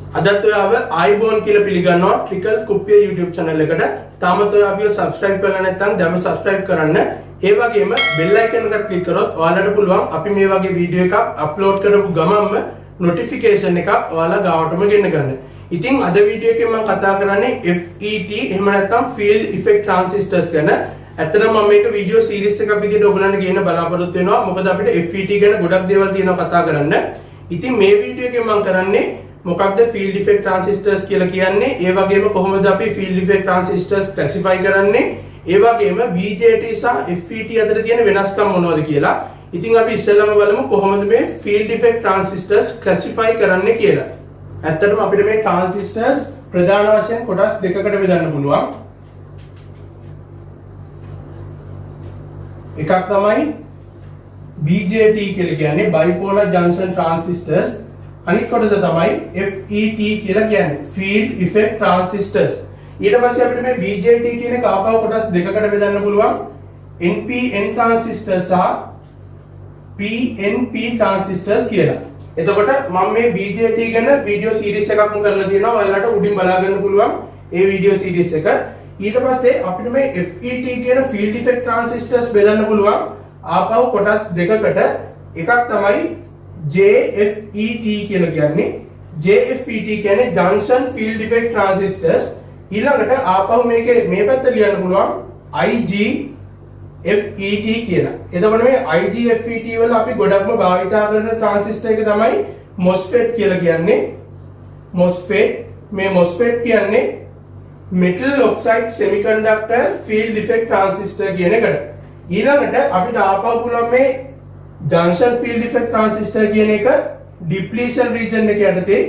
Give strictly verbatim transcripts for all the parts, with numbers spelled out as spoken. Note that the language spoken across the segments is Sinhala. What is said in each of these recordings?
අදත් ඔයාව ආයිබෝන් කියලා පිළිගන්නවා ට්‍රිකල් කුප්පිය YouTube channel එකට. තාමත් ඔයා අපිව subscribe කරලා නැත්නම් දැන්ම subscribe කරන්න. ඒ වගේම bell icon එකත් click කරොත් ඔයාලට පුළුවන් අපි මේ වගේ වීඩියෝ එකක් upload කරපු ගමන්ම notification එකක් ඔයාලා ගාවටම ගෙන්න ගන්න. ඉතින් අද වීඩියෝ එකෙන් මම කතා කරන්නේ F E T එහෙම නැත්නම් field effect transistors ගැන. ඇත්තටම මම මේක වීඩියෝ සීරීස් එකක් විදිහට ඔයගලන්ට ගේන්න බලාපොරොත්තු වෙනවා. මොකද අපිට F E T ගැන ගොඩක් දේවල් තියෙනවා කතා කරන්න. ඉතින් මේ වීඩියෝ එකෙන් මම කරන්නේ මොකක්ද field effect transistors කියලා කියන්නේ, ඒ වගේම කොහොමද අපි field effect transistors classify කරන්නේ, ඒ වගේම B J T සහ F E T අතර තියෙන වෙනස්කම් මොනවද කියලා. ඉතින් අපි ඉස්සෙල්ලාම බලමු කොහොමද මේ field effect transistors classify කරන්නේ කියලා. ඇත්තටම අපිට මේ transistors ප්‍රධාන වශයෙන් කොටස් දෙකකට බෙදන්න පුළුවන්. එකක් තමයි B J T කියලා කියන්නේ bipolar junction transistors. අනිත් කොටස තමයි F E T කියලා කියන්නේ field effect transistors. ඊට පස්සේ අපිට මේ B J T කියන එක ආපහු කොටස් දෙකකට බෙදන්න පුළුවන්. N P N transistors සහ P N P transistors කියලා. එතකොට මම මේ B J T ගැන වීඩියෝ සීරීස් එකක්ම කරලා තියෙනවා. ඔයාලට උඩින් බලා ගන්න පුළුවන් ඒ වීඩියෝ සීරීස් එක. ඊට පස්සේ අපිට මේ F E T කියන field effect transistors බෙදන්න පුළුවන් ආපහු කොටස් දෙකකට. එකක් තමයි J F E T කියලා කියන්නේ. J F E T කියන්නේ junction field effect transistors. ඊළඟට ආපහු මේකේ මේ පැත්ත ලියන්න පුළුවන් I G F E T කියලා. එතකොට මේ I G F E T වල අපි ගොඩක්ම භාවිතා කරන transistor එක තමයි MOSFET කියලා කියන්නේ. MOSFET මේ MOSFET කියන්නේ metal oxide semiconductor field effect transistor කියන එකට. ඊළඟට අපිට ආපහු පුළුවන් මේ junction field effect transistor කියන එක depletion region එක යටතේ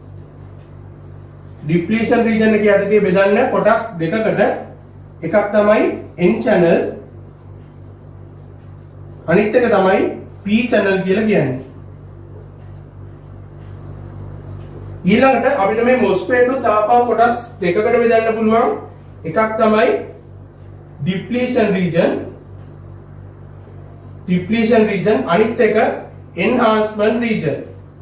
depletion region එක යටතේ බෙදන්න කොටස් දෙකකට. එකක් තමයි N channel, අනිත් එක තමයි P channel කියලා කියන්නේ. ඊළඟට අපිට මේ MOSFET උත් ආපහු කොටස් දෙකකට බෙදන්න පුළුවන්. එකක් තමයි depletion region depletion region, අනිත් එක enhancement region.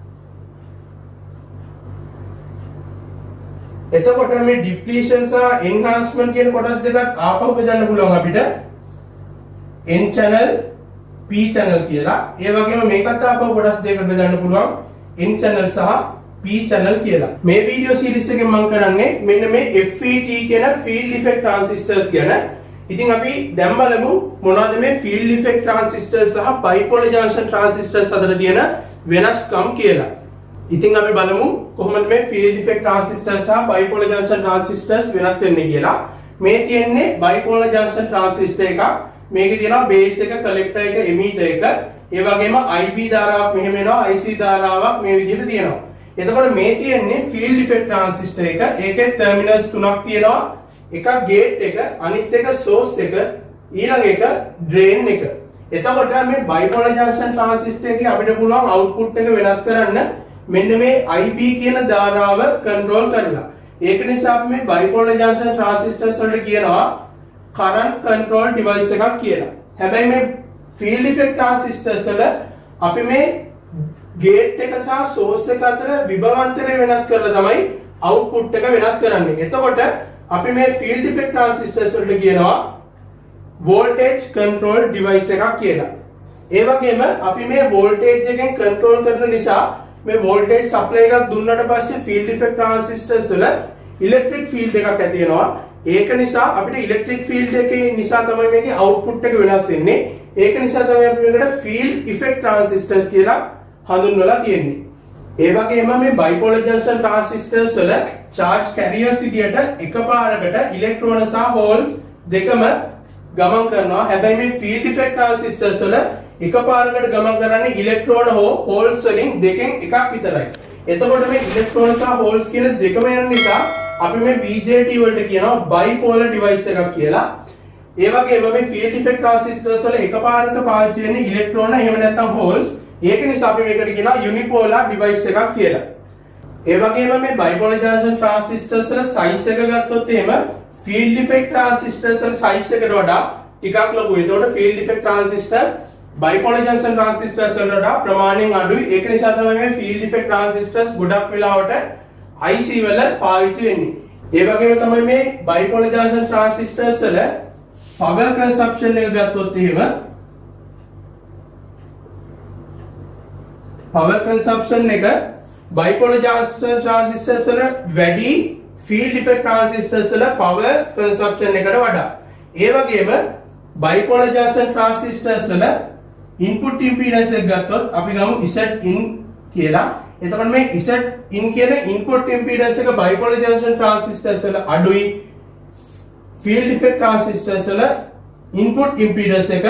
එතකොට මේ depletion සහ enhancement කියන කොටස් දෙකක් ආපහු බෙදන්න පුළුවන් අපිට N channel P channel කියලා. ඒ වගේම මේකත් ආපහු කොටස් දෙකකට බෙදන්න පුළුවන් N channel සහ P channel කියලා. මේ වීඩියෝ සීරීස් එකෙන් මම කරන්නේ මෙන්න මේ F E T කියන field effect transistors ගැන. ඉතින් අපි දැන් බලමු මොනවද මේ field effect transistors සහ bipolar junction transistors අතර තියෙන වෙනස්කම් කියලා. ඉතින් අපි බලමු කොහොමද මේ field effect transistors සහ bipolar junction transistors වෙනස් වෙන්නේ කියලා. මේ තියෙන්නේ bipolar junction transistor එකක්. මේකේ තියෙනවා base එක, collector එක, emitter එක. ඒ වගේම I B ධාරාවක් මෙහෙම එනවා, I C ධාරාවක් මේ විදිහට තියෙනවා. එතකොට මේ තියෙන්නේ field effect transistor එක. ඒකේ terminals තුනක් තියෙනවා. එකක් gate එක, අනිත් එක source එක, ඊළඟ එක drain එක. එතකොට මේ bipolar junction transistor එකේ අපිට පුළුවන් output එක වෙනස් කරන්න මෙන්න මේ I B කියන ධාරාව control කරලා. ඒක නිසා අපි මේ bipolar junction transistors වලට කියනවා current control device එකක් කියලා. හැබැයි මේ field effect transistors වල අපි මේ gate එක සහ source එක අතර විභවාන්තරය වෙනස් කරලා තමයි output එක වෙනස් කරන්නේ. එතකොට අපි මේ field effect transistors වලට කියනවා voltage control device එකක් කියලා. ඒ වගේම අපි මේ voltage එකෙන් control කරන නිසා මේ voltage supply එකක් දුන්නට පස්සේ field effect transistors වල electric field එකක් ඇති වෙනවා. ඒක නිසා අපිට electric field එකේ නිසා තමයි මේකේ output එක වෙනස් වෙන්නේ. ඒක නිසා තමයි අපි මේකට field effect transistors කියලා හඳුන්වලා තියෙන්නේ. ඒ වගේම මේ bipolar junction transistors වල charge carriers විදියට එකපාරකට electron සහ holes දෙකම ගමන් කරනවා. හැබැයි මේ field effect transistors වල එකපාරකට ගමන් කරන්නේ electron හෝ holes වලින් දෙකෙන් එකක් විතරයි. එතකොට මේ electron සහ holes කියන දෙකම යන නිසා අපි මේ B J T වලට කියනවා bipolar device එකක් කියලා. ඒ වගේම මේ field effect transistors වල එකපාරකට පාවිච්චි වෙන්නේ electron එහෙම නැත්නම් holes. ඒක නිසා අපි මේකට කියනවා unipolar device එකක් කියලා. ඒ වගේම මේ bipolar junction transistors වල size එක ගත්තොත් එහෙම field effect transistors වල size එකට වඩා ටිකක් ලොකුයි. ඒතකොට field effect transistors bipolar junction transistors වලට වඩා ප්‍රමාණයෙන් අඩුයි. ඒක නිසා තමයි මේ field effect transistors ගොඩක් වෙලාවට I C වල පාවිච්චි වෙන්නේ. ඒ වගේම තමයි මේ bipolar junction transistors වල power consumption එක ගත්තොත් එහෙම power consumption එක bipolar junction transistors වල වැඩි field effect transistors වල power consumption එකට වඩා. ඒ වගේම bipolar junction transistors වල input impedance එක ගත්තොත් අපි ගමු Z in කියලා. එතකොට මේ Z in කියන input impedance එක bipolar junction transistors වල අඩුයි. field effect transistors වල input impedance එක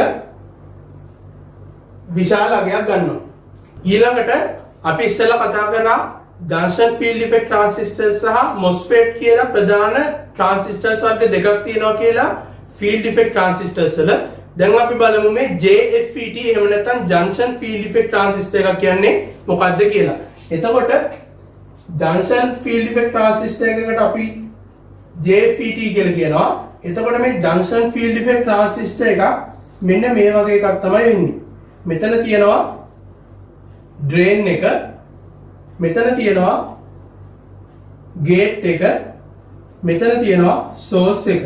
විශාල අගයක් ගන්නවා. ඊළඟට අපි ඉස්සෙල්ලා කතා කරා junction field effect transistors සහ MOSFET කියලා ප්‍රධාන transistors වර්ග දෙකක් තියෙනවා කියලා field effect transistors වල. දැන් අපි බලමු මේ J F E T එහෙම නැත්නම් junction field effect transistor එකක් කියන්නේ මොකක්ද කියලා. එතකොට junction field effect transistor එකකට අපි J F E T කියලා කියනවා. එතකොට මේ junction field effect transistor එක මෙන්න මේ වගේ එකක් තමයි වෙන්නේ. මෙතන තියෙනවා drain එක, මෙතන තියෙනවා gate එක, මෙතන තියෙනවා source එක.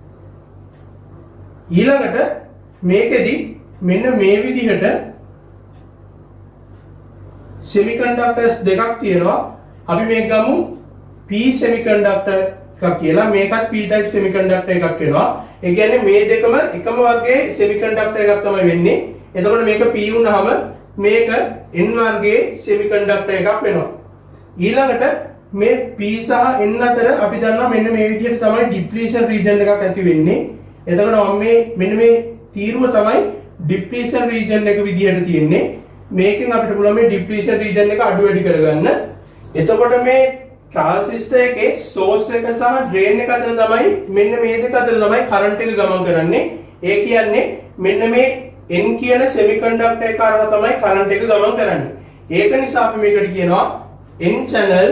ඊළඟට මේකෙදි මෙන්න මේ විදිහට semiconductors දෙකක් තියෙනවා. අපි මේක ගමු P semiconductor එකක් කියලා. මේකත් P type semiconductor එකක් වෙනවා. ඒ කියන්නේ මේ දෙකම එකම වර්ගයේ semiconductor එකක් තමයි වෙන්නේ. එතකොට මේක P වුණාම මේක N වර්ගයේ semiconductor එකක් වෙනවා. ඊළඟට මේ P සහ N අතර අපි දන්නවා මෙන්න මේ විදිහට තමයි depletion region එකක් ඇති වෙන්නේ. එතකොට මම මේ මෙන්න මේ තීරුව තමයි depletion region එක විදිහට තියෙන්නේ. මේකෙන් අපිට පුළුවන් මේ depletion region එක අඩු වැඩි කරගන්න. එතකොට මේ transistor එකේ source එක සහ drain එක අතර තමයි මෙන්න මේ දෙක අතර තමයි current එක ගමන් කරන්නේ. ඒ කියන්නේ මෙන්න මේ N කියන semiconductor එක හරහා තමයි current එක ගමන් කරන්නේ. ඒක නිසා අපි මේකට කියනවා N channel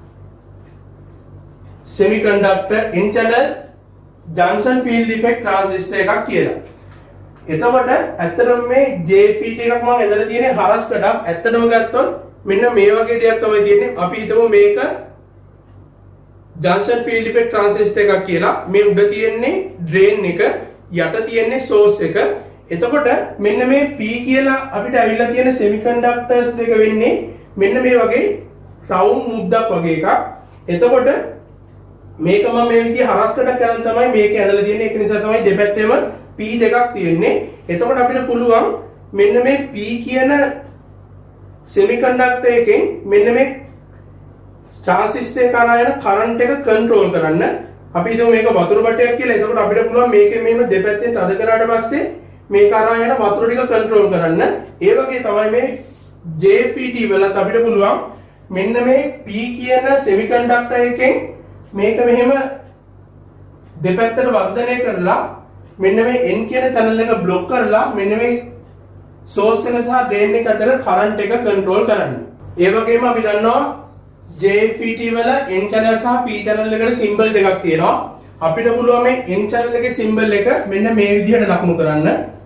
semiconductor N channel junction field effect transistor එකක් කියලා. එතකොට ඇත්තටම මේ J F E T එකක් මම ඇදලා තියෙන්නේ හරස් කඩක්. ඇත්තටම ගත්තොත් මෙන්න මේ වගේ දෙයක් තමයි තියෙන්නේ. අපි හිතමු මේක junction field effect transistor එකක් කියලා. මේ උඩ තියෙන්නේ drain එක, යට තියෙන්නේ source එක. එතකොට මෙන්න මේ P කියලා අපිට ඇවිල්ලා තියෙන semiconductors දෙක වෙන්නේ මෙන්න මේ වගේ round මුද්දක් වගේ එකක්. එතකොට මේක මම මේ විදිහ හරස්කඩක් කරන් තමයි මේක ඇදලා තියෙන්නේ. ඒක නිසා තමයි දෙපැත්තෙම P දෙකක් තියෙන්නේ. එතකොට අපිට පුළුවන් මෙන්න මේ P කියන semiconductor එකෙන් මෙන්න මේ transistor එක කරා යන current එක control කරන්න. අපි හිතමු මේක වතුර බටයක් කියලා. එතකොට අපිට පුළුවන් මේකේ මෙහෙම දෙපැත්තෙන් තද කරාට පස්සේ මේ කරා යන වතුර ටික control කරන්න. ඒ වගේ තමයි මේ J F E T වලත් අපිට පුළුවන් මෙන්න මේ P කියන semiconductor එකෙන් මේක මෙහෙම දෙපැත්තට වර්ධනය කරලා මෙන්න මේ N කියන channel එක block කරලා මෙන්න මේ source එක සහ drain එක අතර current එක control කරන්න. ඒ වගේම අපි දන්නවා J F E T වල N channel සහ P channel එකට symbol දෙකක් තියෙනවා. අපිට පුළුවන් මේ N channel එකේ symbol එක මෙන්න මේ විදිහට ලකුණු කරන්න.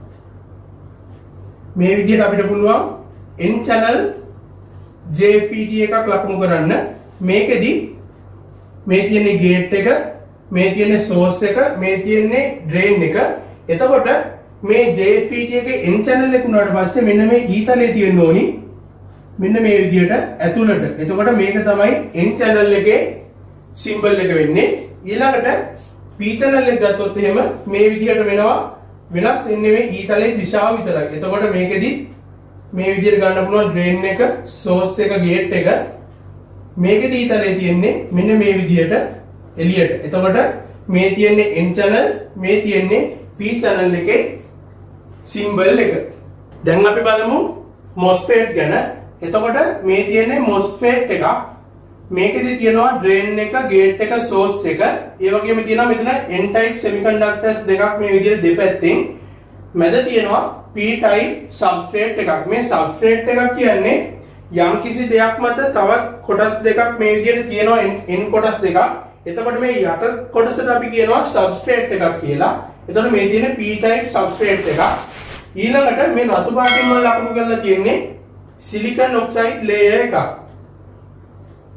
මේ විදිහට අපිට පුළුවන් N channel J F E T එකක් ලකුණු කරන්න. මේකෙදි මේ තියෙන්නේ gate එක, මේ තියෙන්නේ source එක, මේ තියෙන්නේ drain එක. එතකොට මේ J F E T එකේ N channel එක උනාට පස්සේ මෙන්න මේ E තලයේ තියෙන්න ඕනි මෙන්න මේ විදිහට ඇතුළට. එතකොට මේක තමයි N channel එකේ symbol එක වෙන්නේ. ඊළඟට P channel එක ගත්තොත් එහෙම මේ විදිහට වෙනවා. වෙනස් වෙන්නේ මේ E තලයේ දිශාව විතරයි. එතකොට මේකෙදි මේ විදිහට ගන්න පුළුවන් drain එක, source එක, gate එක. මේකෙදි E තලයේ තියෙන්නේ මෙන්න මේ විදිහට එළියට. එතකොට මේ තියෙන්නේ N channel, මේ තියෙන්නේ P channel එකේ symbol එක. දැන් අපි බලමු MOSFET ගැන. එතකොට මේ තියෙන්නේ MOSFET එකක්. මේකෙදි තියෙනවා drain එක, gate එක, source එක. ඒ වගේම තියෙනවා මෙතන N type semiconductors දෙකක් මේ විදිහට දෙපැත්තෙන්. මැද තියෙනවා P type substrate එකක්. මේ substrate එකක් කියන්නේ යම් කිසි දෙයක් මත තවත් කොටස් දෙකක් මේ විදිහට තියෙනවා N කොටස් දෙකක්. එතකොට මේ යට කොටසට අපි කියනවා substrate එකක් කියලා. එතකොට මේ තියෙන P type substrate එකක්. ඊළඟට මේ රතු පාටින් මම ලකුණු කරලා තියෙන්නේ silicon oxide layer එකක්.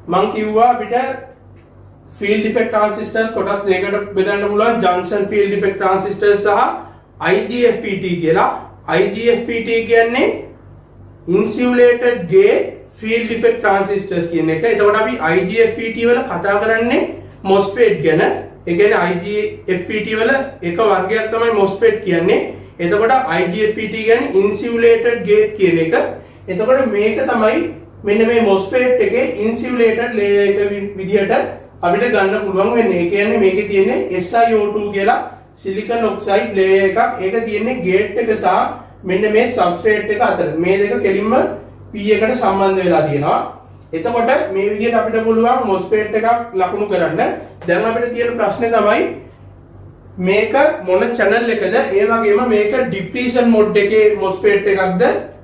මං කිව්වා අපිට field effect transistors කොටස් දෙකකට බෙදන්න පුළුවන් junction field effect transistors සහ I G F E T කියලා. I G F E T කියන්නේ insulated gate field effect transistors කියන එක. එතකොට අපි I G F E T වල කතා කරන්නේ MOSFET ගැන. ඒ කියන්නේ I G F E T වල එක වර්ගයක් තමයි MOSFET කියන්නේ. එතකොට I G F E T කියන්නේ insulated gate කියන එක. එතකොට මේක තමයි මෙන්න මේ MOSFET එකේ insulated layer එක විදිහට අපිට ගන්න පුළුවන් වෙන්නේ. ඒ කියන්නේ මේකේ තියෙන්නේ S i O two කියලා silicon oxide layer එකක්. ඒක තියෙන්නේ gate එක සහ මෙන්න මේ substrate එක අතර. මේ දෙක කෙලින්ම P එකට සම්බන්ධ වෙලා තියෙනවා. එතකොට මේ විදිහට අපිට පුළුවන් MOSFET එකක් ලකුණු කරන්න. දැන් අපිට තියෙන ප්‍රශ්නේ තමයි මේක මොන channel එකද? ඒ වගේම මේක depletion mode එකේ MOSFET එකක්ද?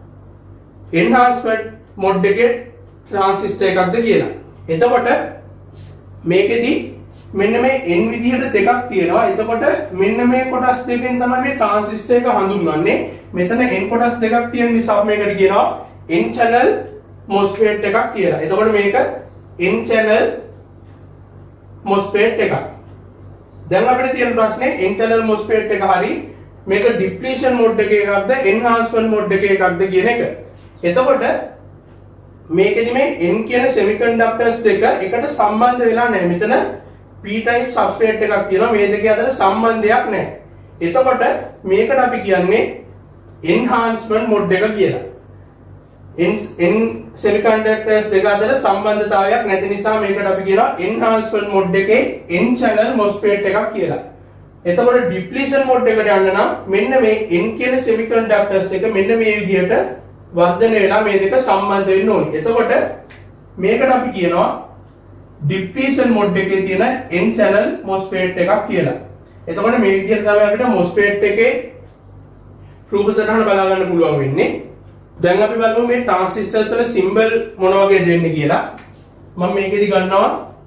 enhancement mode එකේ transistor එකක්ද කියලා. එතකොට මේකෙදි මෙන්න මේ n විදිහට දෙකක් තියෙනවා. එතකොට මෙන්න මේ කොටස් දෙකෙන් තමයි මේ transistor එක හඳුන්වන්නේ. මෙතන n කොටස් දෙකක් තියෙන නිසා මේකට කියනවා n channel MOSFET එකක් කියලා. එතකොට මේක n channel MOSFET එකක්. දැන් අපිට තියෙන ප්‍රශ්නේ n channel MOSFET එක හරි මේක depletion mode එකේ එකක්ද enhancement mode එකේ එකක්ද කියන එක. එතකොට මේකෙදි මේ n කියන semiconductors දෙක එකට සම්බන්ධ වෙලා නැහැ. මෙතන p type substrate එකක් තියෙනවා. මේ දෙක අතර සම්බන්ධයක් නැහැ. එතකොට මේකට අපි කියන්නේ enhancement mode එක කියලා. n n semiconductors දෙක අතර සම්බන්ධතාවයක් නැති නිසා මේකට අපි කියනවා enhancement mode එකේ n channel MOSFET එකක් කියලා. එතකොට depletion mode එකට යන්න නම් මෙන්න මේ n කියන semiconductors දෙක මෙන්න මේ විදිහට වර්ධනය වෙලා මේ දෙක සම්බන්ධ වෙන්න ඕනේ. එතකොට මේකට අපි කියනවා depletion mode එකේ තියෙන n channel MOSFET එකක් කියලා. එතකොට මේ විදිහට තමයි අපිට MOSFET එකේ රූප සටහන බලා ගන්න පුළුවන් වෙන්නේ. දැන් අපි බලමු මේ transistors වල symbol මොන වගේද දෙන්නේ කියලා. මම මේකෙදි ගන්නවා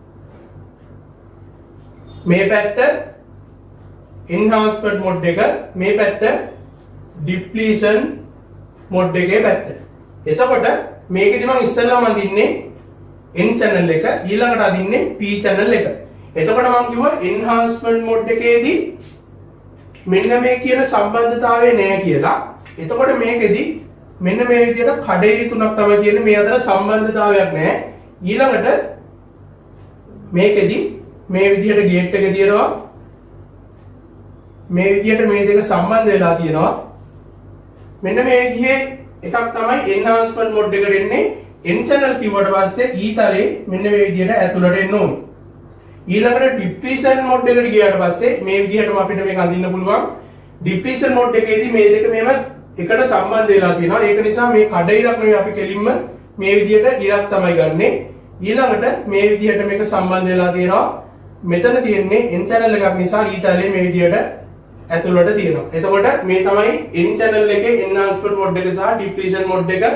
මේ පැත්ත enhancement mode එක, මේ පැත්ත depletion mode එකේ පැත්ත. එතකොට මේකෙදි මම ඉස්සෙල්ලාම අදින්නේ n channel එක, ඊළඟට අදින්නේ p channel එක. එතකොට මම කිව්වා enhancement mode එකේදී මෙන්න මේ කියන සම්බන්ධතාවය නැහැ කියලා. එතකොට මේකෙදි මෙන්න මේ විදිහට කඩේලි තුනක් තමයි තියෙන්නේ. මේ අතර සම්බන්ධතාවයක් නැහැ. ඊළඟට මේකෙදි මේ විදිහට ගේට් එක තියෙනවා. මේ විදිහට මේ දෙක සම්බන්ධ වෙලා තියෙනවා. මෙන්න මේ විදිහේ එකක් තමයි enhancement mode එකට එන්නේ. n channel කිව්වට පස්සේ e තලයේ මෙන්න මේ විදිහට ඇතුළට එන්න ඕනේ. ඊළඟට depletion mode එකට ගියාට පස්සේ මේ විදිහටම අපිට මේක අඳින්න පුළුවන්. depletion mode එකේදී මේ දෙක මෙහෙම එකට සම්බන්ධ වෙලා තියෙනවා. ඒක නිසා මේ කඩ ඉරක් නෙවෙයි අපි කෙලින්ම මේ විදිහට ඉරක් තමයි ගන්නෙ. ඊළඟට මේ විදිහට මේක සම්බන්ධ වෙලා තියෙනවා. මෙතන තියෙන්නේ n channel එකක් නිසා e තලයේ මේ විදිහට ඇතුළට තියෙනවා. එතකොට මේ තමයි n channel එකේ enhancement mode එක සහ depletion mode එක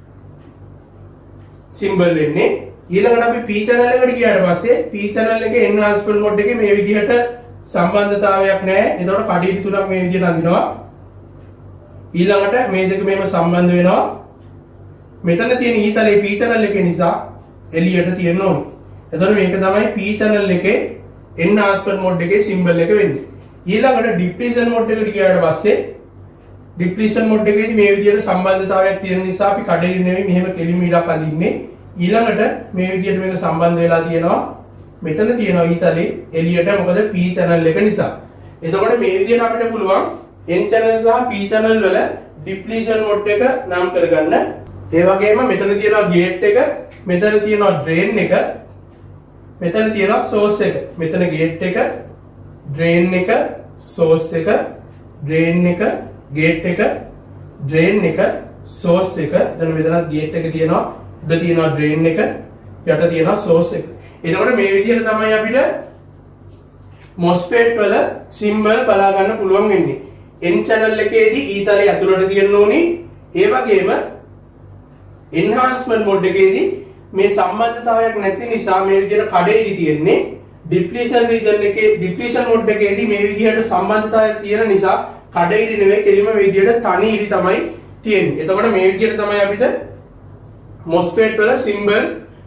symbol වෙන්නේ. ඊළඟට අපි p channel එකට ගියාට පස්සේ p channel එකේ enhancement mode එකේ මේ විදිහට සම්බන්ධතාවයක් නැහැ. එතකොට කඩිලි තුනක් මේ විදිහට අඳිනවා. ඊළඟට මේ දෙක මෙහෙම සම්බන්ධ වෙනවා. මෙතන තියෙන e තලයේ p channel එකේ නිසා එළියට තියෙන්න ඕනේ. එතකොට මේක තමයි p channel එකේ enhancement mode එකේ symbol එක වෙන්නේ. ඊළඟට depletion mode එකට ගියාට පස්සේ depletion mode එකේදී මේ විදිහට සම්බන්ධතාවයක් තියෙන නිසා අපි කඩේලි නෙවෙයි මෙහෙම කෙලින්ම ඉරක් අඳින්නේ. ඊළඟට මේ විදිහට මේක සම්බන්ධ වෙලා තියෙනවා. මෙතන තියෙනවා e තලයේ එළියට මොකද p channel එක නිසා. එතකොට මේ විදිහට අපිට පුළුවන් n channel සහ p channel වල depletion mode එක නම් කරගන්න. ඒ වගේම මෙතන තියෙනවා gate එක, මෙතන තියෙනවා drain එක, මෙතන තියෙනවා source එක. මෙතන gate එක, drain එක, source එක, drain එක, gate එක, drain එක, source එක. එතන මෙතනත් gate එක තියෙනවා, උඩ තියෙනවා drain එක, යට තියෙනවා source එක. එතකොට මේ විදිහට තමයි අපිට MOSFET වල symbol බලා ගන්න පුළුවන් වෙන්නේ. n channel එකේදී e තලයේ ඇතුළට තියෙන්න ඕනි. ඒ වගේම enhancement mode එකේදී මේ සම්බන්ධතාවයක් නැති නිසා මේ විදිහට කඩේලි තියෙන්නේ. depletion region එකේ depletion mode එකේදී මේ විදිහට සම්බන්ධතාවයක් තියෙන නිසා කඩේලි නෙවෙයි කෙලිම මේ විදිහට තනි ඉරි තමයි තියෙන්නේ. එතකොට මේ විදිහට තමයි අපිට MOSFET වල symbol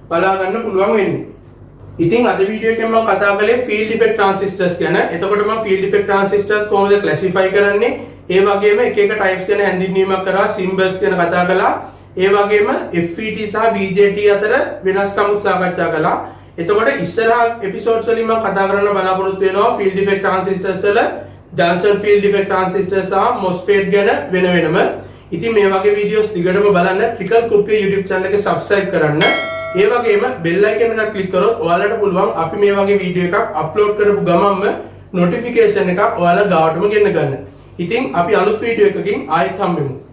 බලා ගන්න පුළුවන් වෙන්නේ. ඉතින් අද වීඩියෝ එකෙන් මම කතා කළේ ෆීල්ඩ් ඉෆෙක්ට් ට්‍රාන්සිස්ටර්ස් ගැන. එතකොට මම ෆීල්ඩ් ඉෆෙක්ට් ට්‍රාන්සිස්ටර්ස් කොහොමද ක්ලාසිෆයි කරන්නේ? ඒ වගේම එක එක ටයිප්ස් ගැන හැඳින්වීමක් කරා, සිම්බල්ස් ගැන කතා කළා. ඒ වගේම F E T සහ B J T අතර වෙනස්කම් සාකච්ඡා කළා. එතකොට ඉස්සරහා එපිසෝඩ්ස් වලින් මම කතා කරන්න බලාපොරොත්තු වෙනවා ෆීල්ඩ් ඉෆෙක්ට් ට්‍රාන්සිස්ටර්ස් වල ජන්ක්ෂන් ෆීල්ඩ් ඉෆෙක්ට් ට්‍රාන්සිස්ටර් සහ MOSFET ගැන වෙන වෙනම. ඉතින් මේ වගේ වීඩියෝස් දිගටම බලන්න ට්‍රිකල් කුප්පිය YouTube channel එක subscribe කරන්න. ඒ වගේම bell icon එක click කරොත් ඔයාලට පුළුවන් අපි මේ වගේ වීඩියෝ එකක් upload කරපු ගමන්ම notification එකක් ඔයාලා ගාවටම ගෙන්න ගන්න. ඉතින් අපි අලුත් වීඩියෝ එකකින් ආයෙත් හම්බෙමු.